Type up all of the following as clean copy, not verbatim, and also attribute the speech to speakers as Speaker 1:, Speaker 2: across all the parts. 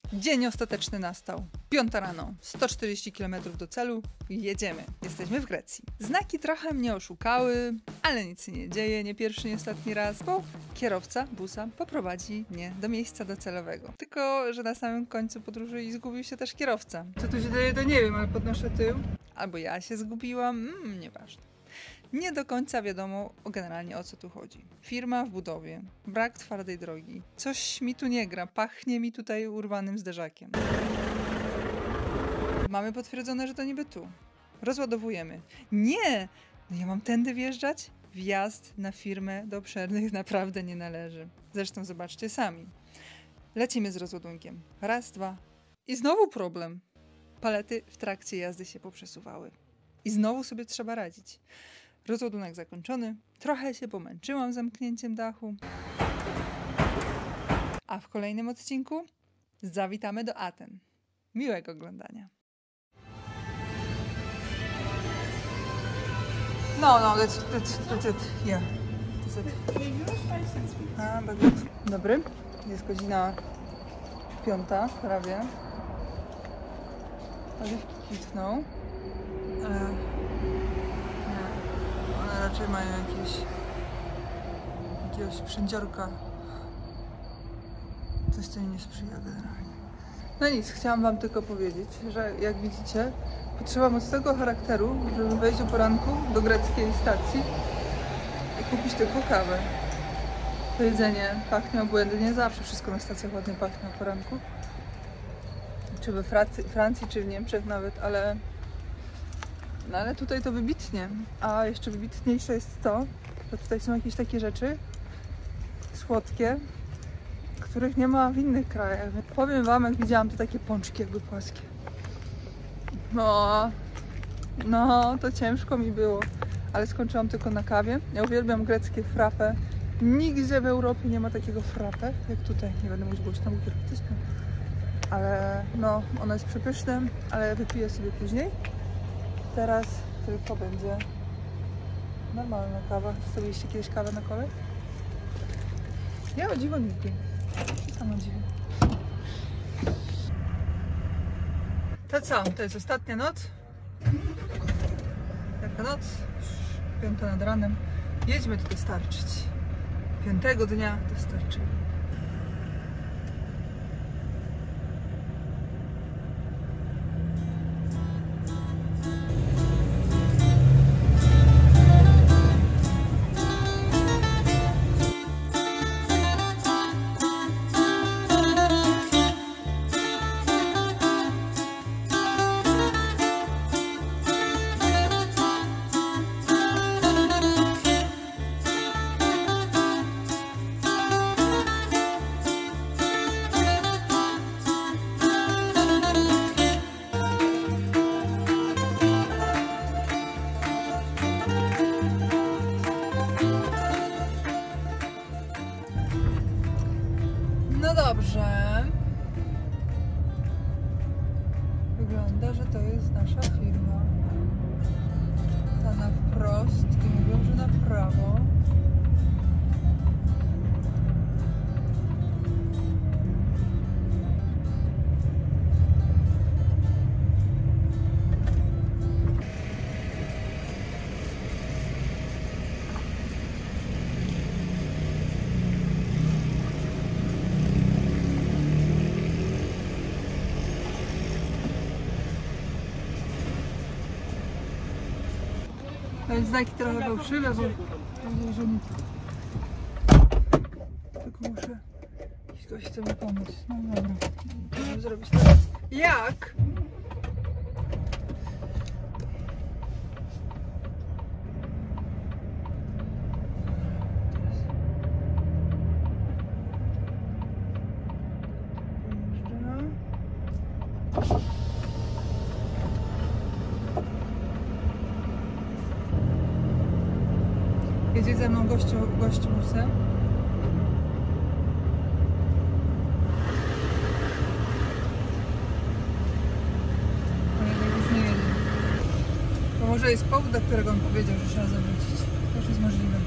Speaker 1: Dzień ostateczny nastał. 5 rano, 140 km do celu i jedziemy. Jesteśmy w Grecji. Znaki trochę mnie oszukały, ale nic się nie dzieje, nie pierwszy, nie ostatni raz, bo kierowca busa poprowadzi mnie do miejsca docelowego. Tylko, że na samym końcu podróży i zgubił się też kierowca. Co tu się dzieje, to nie wiem, ale podnoszę tył. Albo ja się zgubiłam, nieważne. Nie do końca wiadomo generalnie o co tu chodzi. Firma w budowie, brak twardej drogi. Coś mi tu nie gra, pachnie mi tutaj urwanym zderzakiem. Mamy potwierdzone, że to niby tu. Rozładowujemy. Nie! No ja mam tędy wjeżdżać? Wjazd na firmę do obszernych naprawdę nie należy. Zresztą zobaczcie sami. Lecimy z rozładunkiem. Raz, dwa. I znowu problem. Palety w trakcie jazdy się poprzesuwały. I znowu sobie trzeba radzić. Rozładunek zakończony. Trochę się pomęczyłam zamknięciem dachu. A w kolejnym odcinku zawitamy do Aten. Miłego oglądania. No, that's it. Yeah. Dobry. Jest godzina 5, prawie. Oliwki kwitną. One raczej mają jakiegoś przędziorka. Coś, co mi nie sprzyja generalnie. No nic, chciałam wam tylko powiedzieć, że jak widzicie, potrzeba mocnego charakteru, żeby wejść o poranku do greckiej stacji i kupić tylko kawę. To jedzenie pachnie obłędnie, zawsze wszystko na stacjach ładnie pachnie o poranku. Czy we Francji, czy w Niemczech nawet, ale tutaj to wybitnie. A jeszcze wybitniejsze jest to, że tutaj są jakieś takie rzeczy słodkie, których nie ma w innych krajach. Powiem wam, jak widziałam, to takie pączki jakby płaskie. No, to ciężko mi było, ale skończyłam tylko na kawie. Ja uwielbiam greckie frappe. Nigdzie w Europie nie ma takiego frappe jak tutaj. Nie będę mówić głośno, bo kierowcy śpią. Ale no, ono jest przepyszne, ale wypiję sobie później. Teraz tylko będzie normalna kawa. Zrobiliście kiedyś kawę na kole? Ja o dziwo nigdy. Sama dziwię. To co? To jest ostatnia noc. Jaka noc? 5 nad ranem. Jedźmy tu dostarczyć. 5 dnia dostarczymy. No dobrze. Wygląda, że to jest nasza firma. Ta na wprost i mówią, że na prawo. To jest znaki trochę fałszywe, bo że mi... Tylko muszę... Ktoś chce mi pomóc. No dobra. Muszę zrobić teraz. Jak? Jedzie ze mną gościu busem. Ale już nie jedzie. To może jest powód, dla którego on powiedział, że trzeba zawrócić. To już jest możliwe.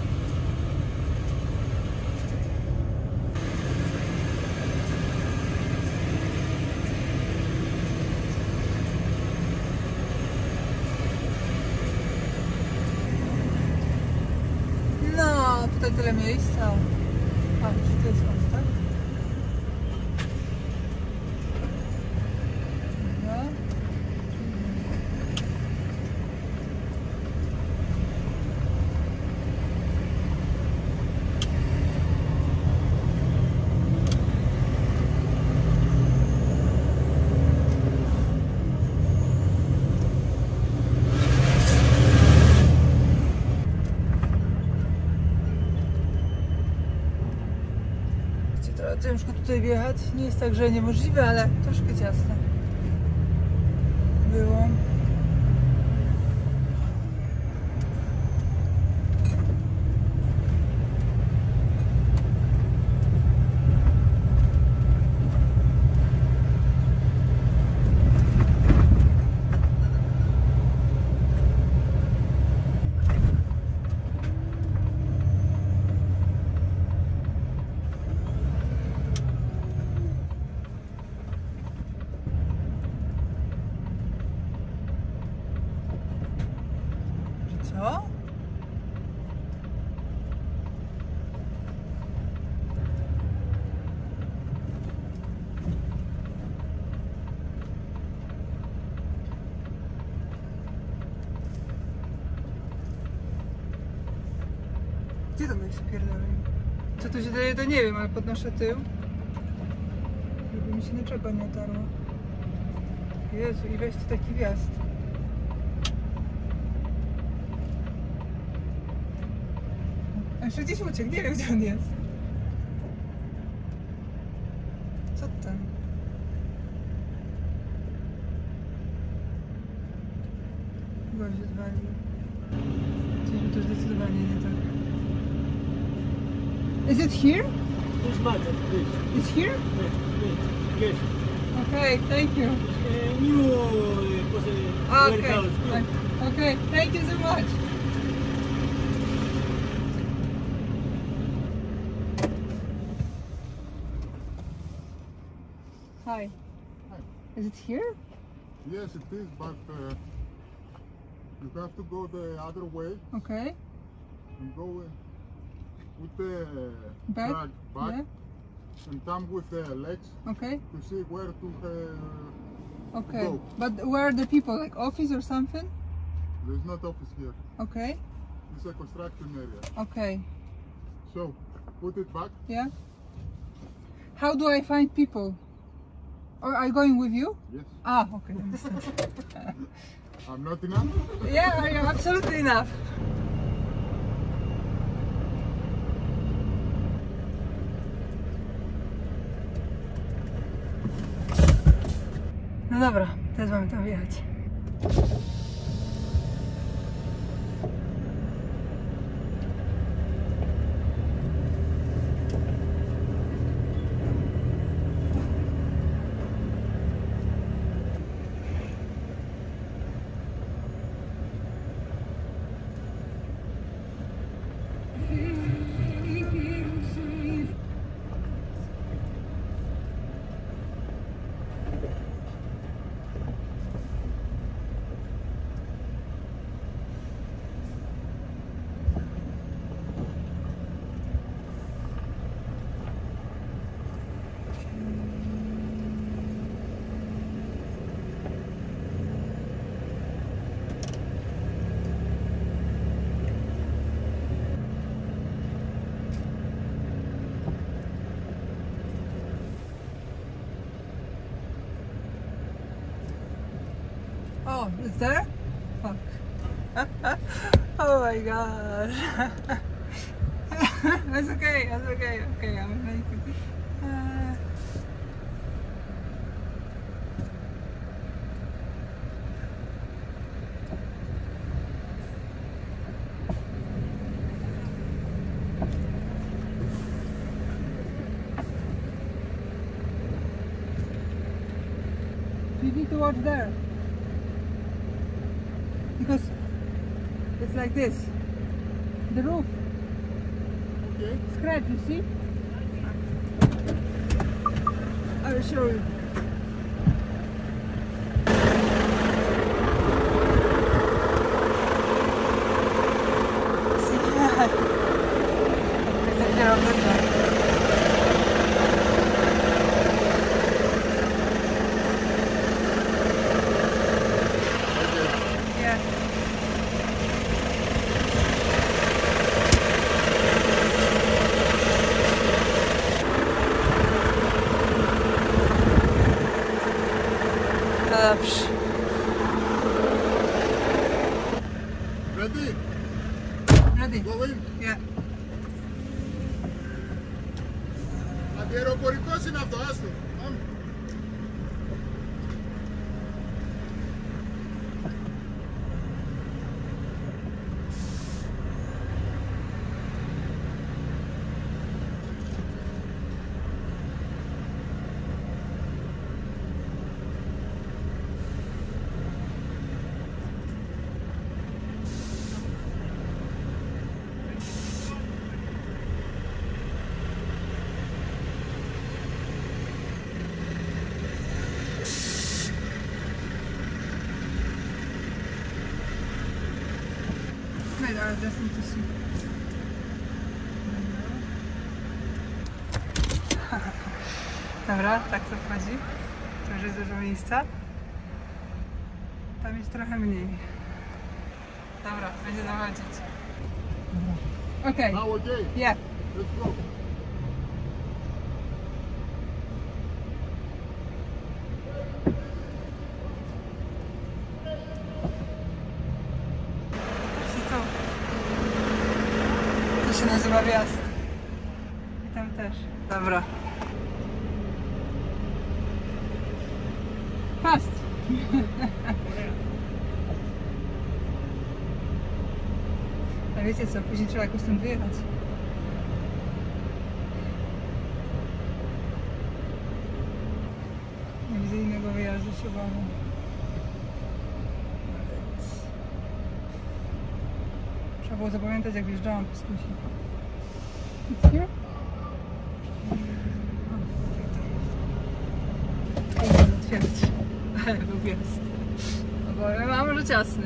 Speaker 1: dobre miejsca. A, czy to jest on, tak? Dobra. Trochę ciężko tutaj wjechać. Nie jest tak, że niemożliwe, ale troszkę ciasno było. Co? Gdzie to mnie spierdolił? Co tu się dzieje, to nie wiem, ale podnoszę tył, żeby mi się naczepa nie otarła. Jezu, i weź tu taki wjazd. A jeszcze gdzieś uciekł, nie wiem gdzie on jest. Co ten? Gość się zwalił. Coś mi to zdecydowanie nie tak. Is it here?
Speaker 2: This button, please.
Speaker 1: It's here?
Speaker 2: Yes.
Speaker 1: Okay, thank you.
Speaker 2: New
Speaker 1: Okay.
Speaker 2: warehouse.
Speaker 1: Okay, thank you so much. Hi.
Speaker 3: Hi.
Speaker 1: Is it here?
Speaker 3: Yes, it is, but you have to go the other way
Speaker 1: Okay.
Speaker 3: and go with the
Speaker 1: Back?
Speaker 3: drag back
Speaker 1: Yeah.
Speaker 3: and come with the legs
Speaker 1: Okay.
Speaker 3: to see where to
Speaker 1: Okay.
Speaker 3: Go.
Speaker 1: But where are the people? Like office or something?
Speaker 3: There's not office here.
Speaker 1: Okay.
Speaker 3: It's a construction area.
Speaker 1: Okay.
Speaker 3: So put it back.
Speaker 1: Yeah. How do I find people? Or are you going with you?
Speaker 3: Yes.
Speaker 1: Ah, okay. Understand.
Speaker 3: I'm not enough.
Speaker 1: Yeah, you're absolutely enough. No dobra, teraz mamy tam wjechać. Oh, it's there? Fuck. Oh my gosh. That's okay, that's okay. Okay, I'm making. You need to watch there. Because it's like this. The roof.
Speaker 3: Okay.
Speaker 1: Scratch, you see? I will show you. See? dobrze.
Speaker 3: Ready?
Speaker 1: Ready?
Speaker 3: Go in.
Speaker 1: Yeah.
Speaker 3: Aquí aeropuerto sin autogasto. Come.
Speaker 1: Wait, I just need to see. Dobra, tak to wchodzi. Tu już jest dużo miejsca. Tam jest trochę mniej. Dobra, będzie zachodzić. Okej.
Speaker 3: Now okay.
Speaker 1: Yeah.
Speaker 3: Let's go.
Speaker 1: To się nazywa wjazd. I tam też. Dobra. Fast! A wiecie co, później trzeba jakoś stąd wyjechać. Nie widzę innego wyjazdu, się obawiam. Trzeba było zapamiętać, jak wjeżdżałam po skusi. It's here? Nie otwierać. Ale był wjazd. No powiem, a może ciasny.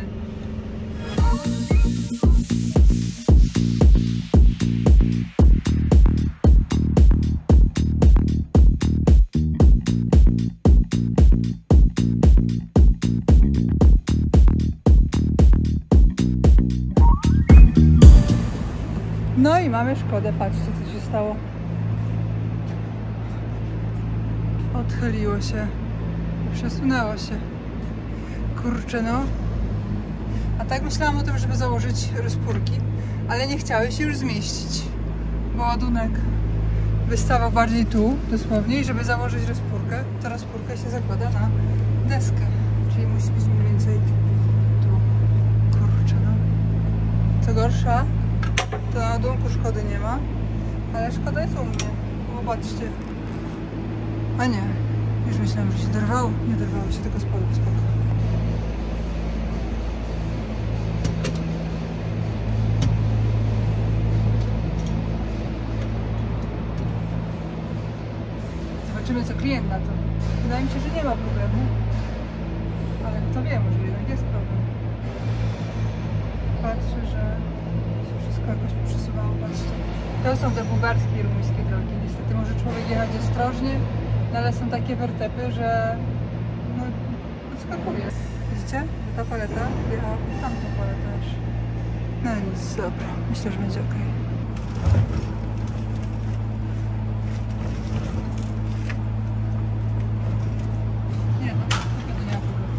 Speaker 1: No i mamy Szkodę, patrzcie co się stało. Odchyliło się i przesunęło się. Kurczę no. A tak myślałam o tym, żeby założyć rozpórki, ale nie chciały się już zmieścić. Bo ładunek wystawał bardziej tu, dosłownie, i żeby założyć rozpórkę, to rozpórkę się zakłada na deskę. Czyli musi być mniej więcej tu. Kurczę no. Co gorsza, to na ładunku Szkody nie ma, ale Szkoda jest u mnie. Popatrzcie. A nie, już myślałam, że się dorwało. Nie dorwało się, tylko spadło, spoko. Zobaczymy, co klient na to. Wydaje mi się, że nie ma problemu. Ale kto wie, może jednak jest problem. Patrzę, że się wszystko jakoś przesuwało, patrzcie. To są te bułgarskie i rumuńskie drogi. Niestety może człowiek jechać ostrożnie, no ale są takie wertepy, że no, odskakuje. Widzicie? Ta paleta jechała w tamtą paletę aż. No nic, dobra. Myślę, że będzie ok. Nie no, chyba nie ma problemu.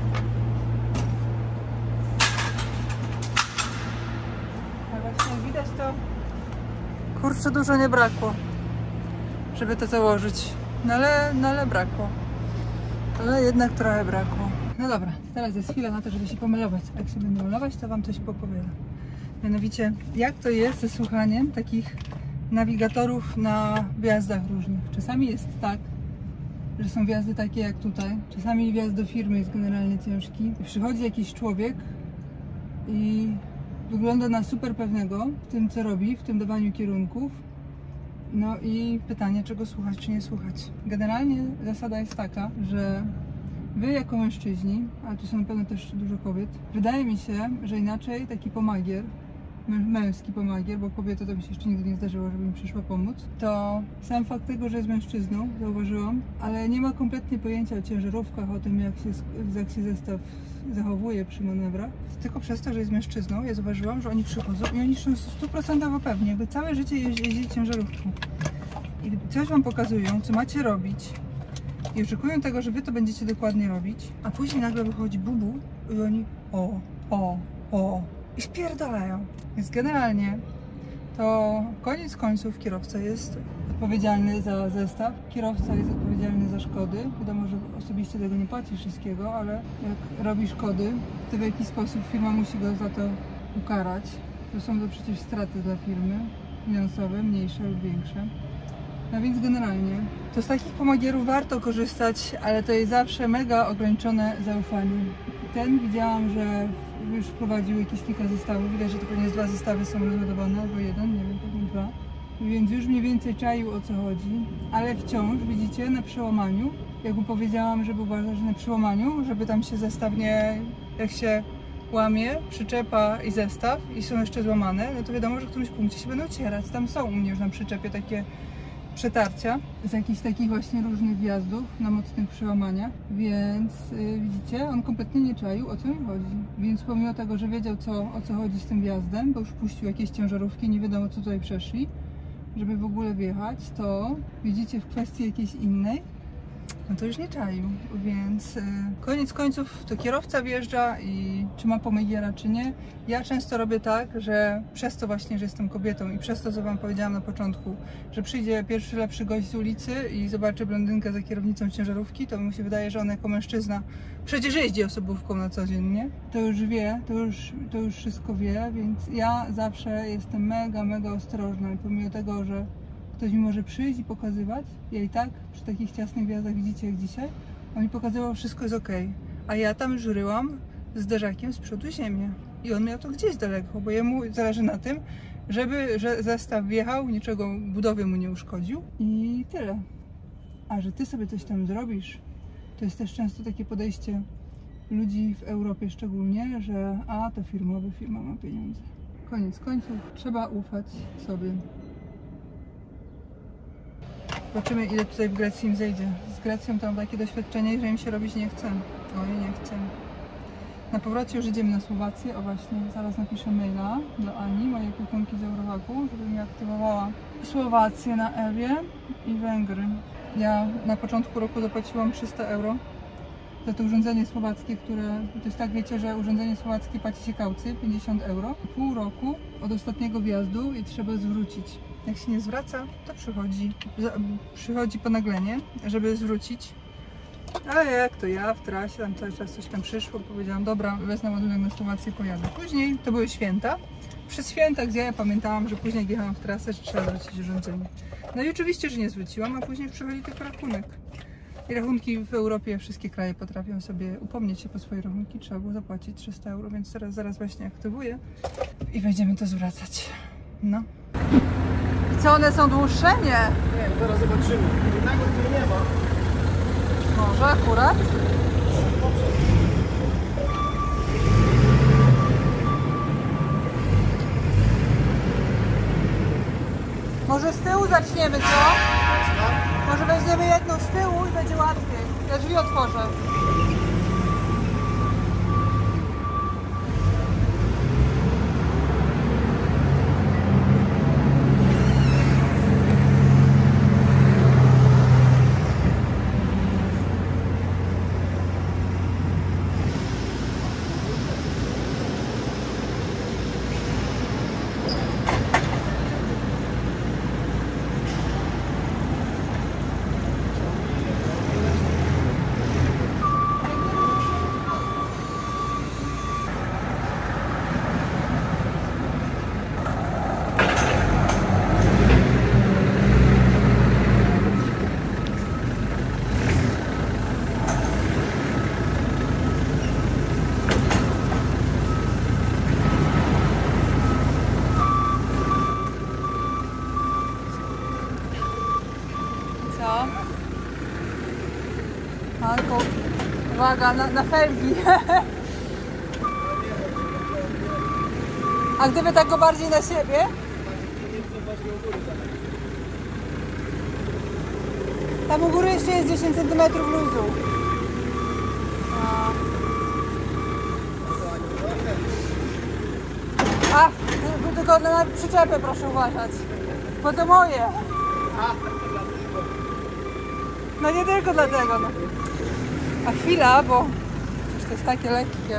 Speaker 1: A właśnie jak widać to kurczę dużo nie brakło, żeby to założyć. No ale brakło. Ale jednak trochę brakło. No dobra, teraz jest chwila na to, żeby się pomalować. A jak się będę malować, to wam coś popowiadam. Mianowicie, jak to jest ze słuchaniem takich nawigatorów na wjazdach różnych. Czasami jest tak, że są wjazdy takie jak tutaj. Czasami wjazd do firmy jest generalnie ciężki. Przychodzi jakiś człowiek i wygląda na super pewnego w tym, co robi, w tym dawaniu kierunków. No i pytanie, czego słuchać, czy nie słuchać. Generalnie zasada jest taka, że wy jako mężczyźni, ale tu są na pewno też dużo kobiet, wydaje mi się, że inaczej taki pomagier, męski pomagier, bo kobieta to mi się jeszcze nigdy nie zdarzyło, żeby mi przyszła pomóc, to sam fakt tego, że jest mężczyzną, zauważyłam, ale nie ma kompletnie pojęcia o ciężarówkach, o tym jak się zestaw zachowuje przy manewrach, tylko przez to, że jest mężczyzną, ja zauważyłam, że oni przychodzą i oni są 100% pewni, jakby całe życie jeździli ciężarówką. I gdy coś wam pokazują, co macie robić, i oczekują tego, że wy to będziecie dokładnie robić, a później nagle wychodzi bubu i oni o i spierdalają. Więc generalnie to koniec końców kierowca jest odpowiedzialny za zestaw, kierowca jest odpowiedzialny za szkody. Wiadomo, że osobiście tego nie płaci wszystkiego, ale jak robi szkody, to w jakiś sposób firma musi go za to ukarać. To są to przecież straty dla firmy, finansowe, mniejsze lub większe. No więc generalnie to z takich pomagierów warto korzystać, ale to jest zawsze mega ograniczone zaufanie. Ten widziałam, że już wprowadził jakieś kilka zestawów. Widać, że to pewnie 2 zestawy są rozładowane, albo 1, nie wiem, pewnie 2. Więc już mniej więcej czaił, o co chodzi. Ale wciąż, widzicie, na przełamaniu, jak mu powiedziałam, żeby uważać na przełamaniu, żeby tam się zestaw nie, jak się łamie, przyczepa i zestaw i są jeszcze złamane, no to wiadomo, że w którymś punkcie się będą ocierać. Tam są u mnie już na przyczepie takie przetarcia z jakichś takich właśnie różnych wjazdów na mocnych przełamaniach, więc widzicie, on kompletnie nie czaił, o co mi chodzi. Więc pomimo tego, że wiedział o co chodzi z tym wjazdem, bo już puścił jakieś ciężarówki, nie wiadomo co tutaj przeszli, żeby w ogóle wjechać, to widzicie w kwestii jakiejś innej, no to już nie czaił, więc koniec końców to kierowca wjeżdża i czy ma pomagiera, czy nie. Ja często robię tak, że przez to właśnie, że jestem kobietą i przez to, co wam powiedziałam na początku, że przyjdzie pierwszy lepszy gość z ulicy i zobaczy blondynkę za kierownicą ciężarówki, to mu się wydaje, że on jako mężczyzna przecież jeździ osobówką na co dzień, nie? To już wie, to już wszystko wie, więc ja zawsze jestem mega ostrożna i pomimo tego, że ktoś mi może przyjść i pokazywać, ja i tak przy takich ciasnych wjazdach, widzicie jak dzisiaj, on mi pokazywał, że wszystko jest ok, a ja tam już ryłam zderzakiem z przodu ziemię i on miał to gdzieś daleko, bo jemu zależy na tym, że zestaw wjechał, niczego budowie mu nie uszkodził i tyle. A że ty sobie coś tam zrobisz, to jest też często takie podejście ludzi w Europie szczególnie, że to firma ma pieniądze. Koniec końców trzeba ufać sobie. Zobaczymy, ile tutaj w Grecji im zejdzie. Z Grecją to mam takie doświadczenie, że im się robić nie chce. Oj, nie chcę. Na powrocie już idziemy na Słowację. O właśnie, zaraz napiszę maila do Ani, mojej opiekunki z Eurowaku, żeby mi aktywowała Słowację na Ewie i Węgry. Ja na początku roku zapłaciłam 300 euro za to urządzenie słowackie, które... To jest tak, wiecie, że urządzenie słowackie płaci się kaucję, 50 euro. Pół roku od ostatniego wjazdu i trzeba zwrócić. Jak się nie zwraca, to przychodzi ponaglenie, żeby zwrócić. Ale jak to ja w trasie, tam cały czas coś tam przyszło, powiedziałam, dobra, wezmę ładunek na Słowację, pojadę. Później to były święta. Przy świętach ja pamiętałam, że później jak jechałam w trasę, że trzeba zwrócić urządzenie. No i oczywiście, że nie zwróciłam, a później przychodzi tylko rachunek. I rachunki w Europie, wszystkie kraje potrafią sobie upomnieć się po swoje rachunki. Trzeba było zapłacić 300 euro, więc zaraz właśnie aktywuję i będziemy to zwracać. No. I co, one są dłuższe? Nie.
Speaker 2: Nie, zaraz zobaczymy. Jednego tu nie ma.
Speaker 1: Może akurat? Może z tyłu zaczniemy, co? Może weźmiemy jedną z tyłu i będzie łatwiej. Ja drzwi otworzę. Tylko uwaga na felgi. A gdyby tak go bardziej na siebie? Tam u góry jeszcze jest 10 cm luzu. Ach, tylko na przyczepę proszę uważać. Bo to moje. No nie tylko dlatego, no. A chwila, bo to jest takie lekkie.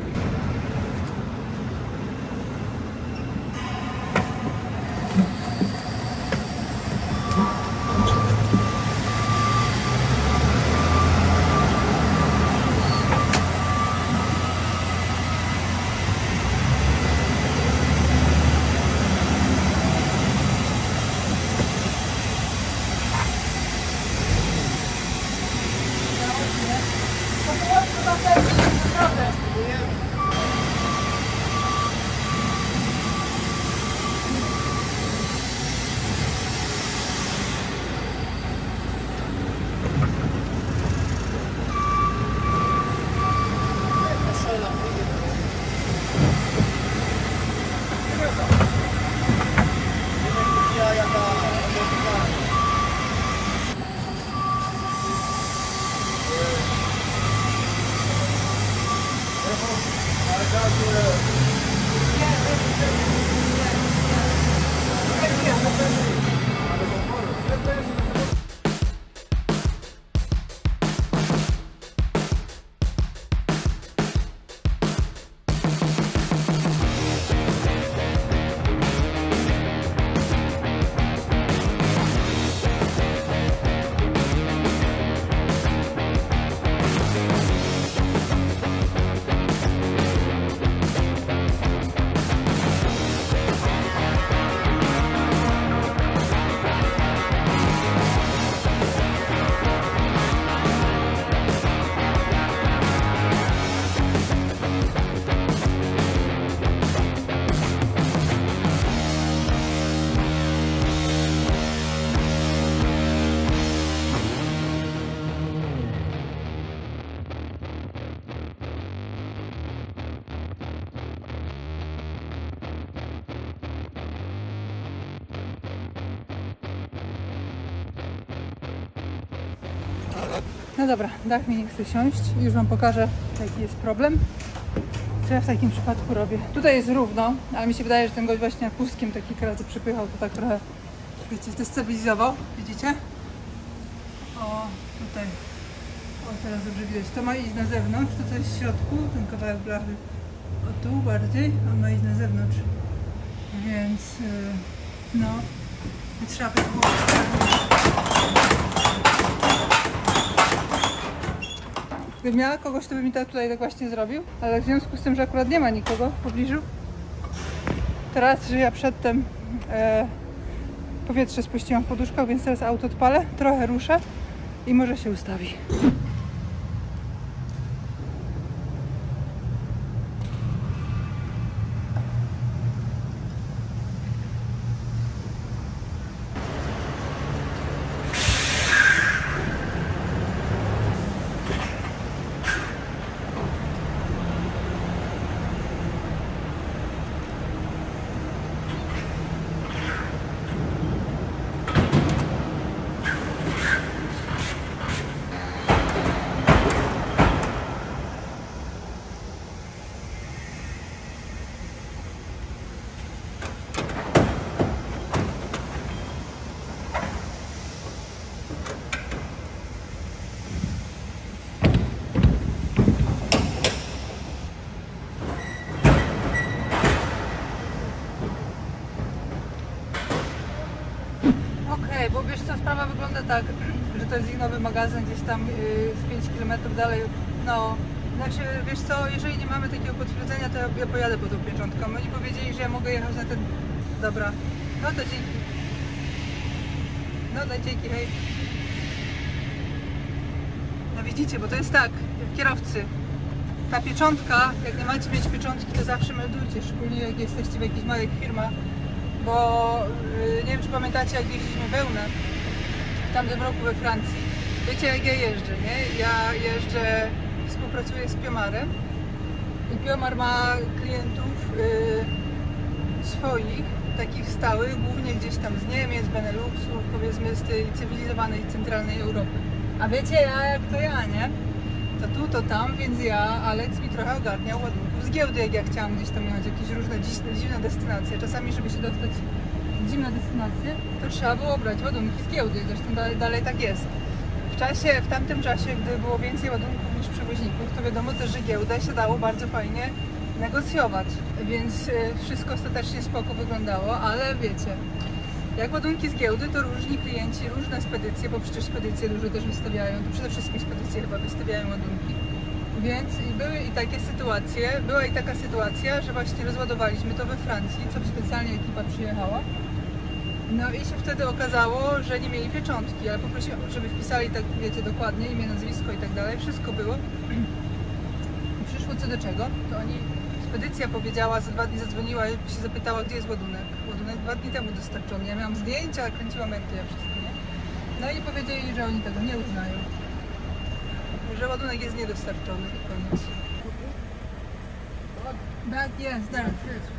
Speaker 1: No dobra, dach mi nie chce siąść. Już Wam pokażę, jaki jest problem. Co ja w takim przypadku robię. Tutaj jest równo, ale mi się wydaje, że ten gość właśnie pustkiem tak kilka razy przypychał, to tak trochę, wiecie, zdestabilizował. Widzicie? O, tutaj. O, teraz dobrze widać. To ma iść na zewnątrz, to co jest w środku, ten kawałek blachy. O, tu bardziej, on ma iść na zewnątrz. Więc, no, trzeba by było... Gdybym miała kogoś, to by mi to tutaj tak właśnie zrobił, ale w związku z tym, że akurat nie ma nikogo w pobliżu, teraz, że ja przedtem powietrze spuściłam w poduszkach, więc teraz auto odpalę, trochę ruszę i może się ustawi. Bo wiesz co, sprawa wygląda tak, że to jest ich nowy magazyn gdzieś tam z 5 km dalej. No, znaczy wiesz co, jeżeli nie mamy takiego potwierdzenia, to ja pojadę po tą pieczątką. Oni powiedzieli, że ja mogę jechać na ten... Dobra, no to dzięki. No to dzięki, hej. No widzicie, bo to jest tak, kierowcy. Ta pieczątka, jak nie macie mieć pieczątki, to zawsze meldujcie, szczególnie jak jesteście w jakichś małych firmach. Bo nie wiem, czy pamiętacie, jak jeździliśmy wełnę w tamtym roku we Francji. Wiecie, jak ja jeżdżę, nie? Ja jeżdżę, współpracuję z Piomarem i Piomar ma klientów swoich, takich stałych, głównie gdzieś tam z Niemiec, Beneluxu, powiedzmy z tej cywilizowanej centralnej Europy. A wiecie, jak to ja, nie? To tu, to tam, więc Alex mi trochę ogarniał ładunków z giełdy, jak ja chciałam gdzieś tam mieć jakieś różne dziwne destynacje. Czasami, żeby się dostać w dziwne destynacje, to trzeba było brać ładunki z giełdy, zresztą dalej tak jest. W tamtym czasie, gdy było więcej ładunków niż przewoźników, to wiadomo też, że giełda się dało bardzo fajnie negocjować, więc wszystko ostatecznie spoko wyglądało, ale wiecie, jak ładunki z giełdy, to różni klienci, różne spedycje, bo przecież spedycje dużo też wystawiają, to przede wszystkim spedycje chyba wystawiają ładunki. Więc była i taka sytuacja, że właśnie rozładowaliśmy to we Francji, co specjalnie ekipa przyjechała. No i się wtedy okazało, że nie mieli pieczątki, ale poprosiłam, żeby wpisali tak, wiecie, dokładnie imię, nazwisko i tak dalej, wszystko było. I przyszło co do czego, to spedycja powiedziała, za 2 dni zadzwoniła i się zapytała, gdzie jest ładunek. Ładunek 2 dni temu dostarczony, ja miałam zdjęcia, kręciłam jak to ja wszystko, nie? No i powiedzieli, że oni tego nie uznają, że ładunek jest niedostarczony i koniec. Back, yes, there.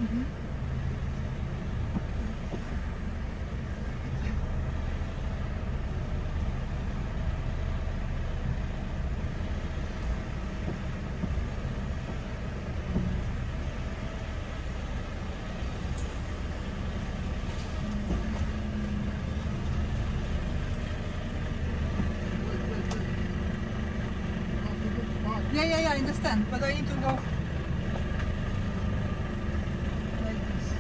Speaker 1: Yeah, I understand, but I need to go like this.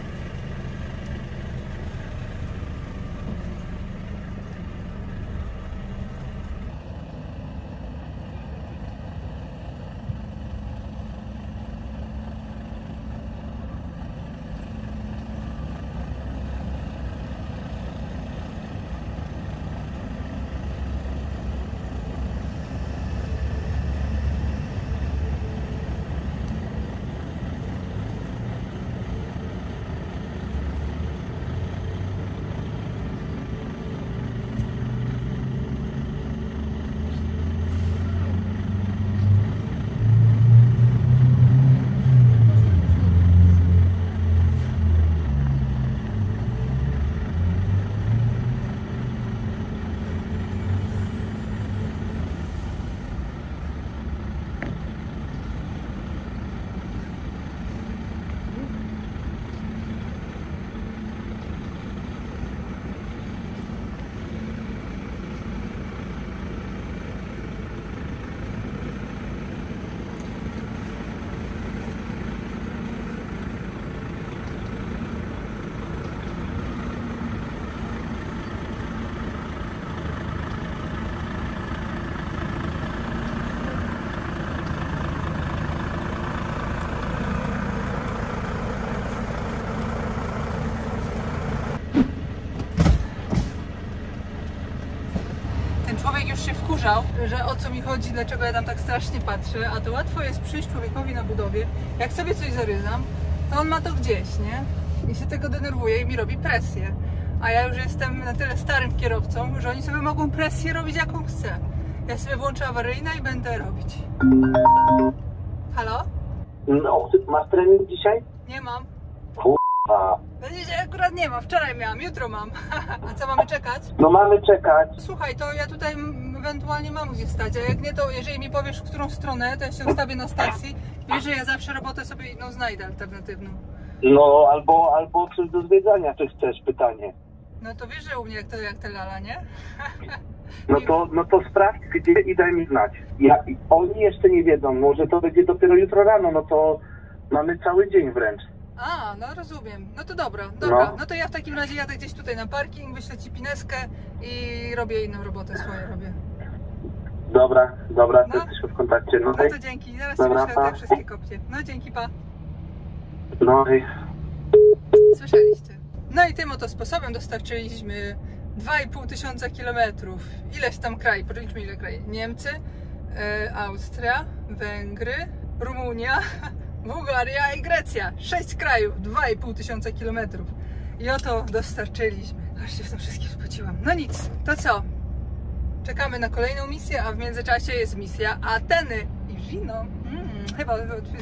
Speaker 1: Człowiek już się wkurzał, że o co mi chodzi, dlaczego ja tam tak strasznie patrzę, a to łatwo jest przyjść człowiekowi na budowie, jak sobie coś zaryzam, to on ma to gdzieś, nie? I się tego denerwuje i mi robi presję. A ja już jestem na tyle starym kierowcą, że oni sobie mogą presję robić jaką chcę. Ja sobie włączę awaryjna i będę robić. Halo?
Speaker 2: No, masz trening dzisiaj?
Speaker 1: Nie mam.
Speaker 2: Kurwa.
Speaker 1: No dzisiaj akurat nie mam, wczoraj miałam, jutro mam. A co, mamy czekać?
Speaker 2: No mamy czekać.
Speaker 1: Słuchaj, to ja tutaj ewentualnie mam gdzie stać, a jak nie, to jeżeli mi powiesz, w którą stronę, to ja się ustawię na stacji. Wiesz, że ja zawsze robotę sobie inną znajdę, alternatywną.
Speaker 2: No, albo coś do zwiedzania, czy chcesz, pytanie.
Speaker 1: No to wiesz, że u mnie jak te lala, nie?
Speaker 2: No to sprawdź gdzie i daj mi znać. Oni jeszcze nie wiedzą, może to będzie dopiero jutro rano, no to mamy cały dzień wręcz.
Speaker 1: A, no rozumiem. No to dobra. No to ja w takim razie jadę gdzieś tutaj na parking, wyślę ci pineskę i robię inną robotę swoje robię.
Speaker 2: Dobra, to
Speaker 1: No.
Speaker 2: jesteśmy w kontakcie.
Speaker 1: No to dzięki, zaraz ci wyślę te wszystkie kopcie. No dzięki, pa.
Speaker 2: No i...
Speaker 1: Słyszeliście. No i tym oto sposobem dostarczyliśmy 2500 kilometrów. Ileś tam kraj, policzmy ile kraj. Niemcy, Austria, Węgry, Rumunia, Bułgaria i Grecja. 6 krajów, 2500 kilometrów. I oto dostarczyliśmy. Aż się w tym wszystkim spociłam. No nic, to co? Czekamy na kolejną misję, a w międzyczasie jest misja Ateny i wino.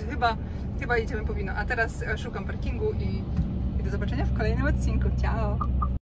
Speaker 1: Chyba jedziemy po wino. A teraz szukam parkingu i do zobaczenia w kolejnym odcinku. Ciao!